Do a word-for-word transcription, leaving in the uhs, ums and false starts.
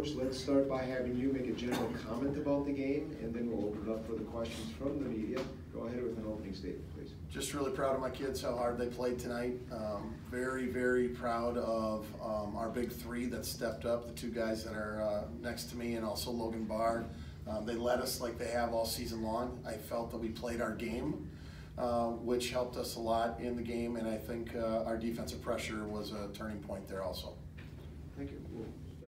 Coach, let's start by having you make a general comment about the game, and then we'll open it up for the questions from the media. Go ahead with an opening statement, please. Just really proud of my kids, how hard they played tonight. Um, very, very proud of um, our big three that stepped up, the two guys that are uh, next to me, and also Logan, Bahr. Um, they led us like they have all season long. I felt that we played our game, uh, which helped us a lot in the game, and I think uh, our defensive pressure was a turning point there also. Thank you.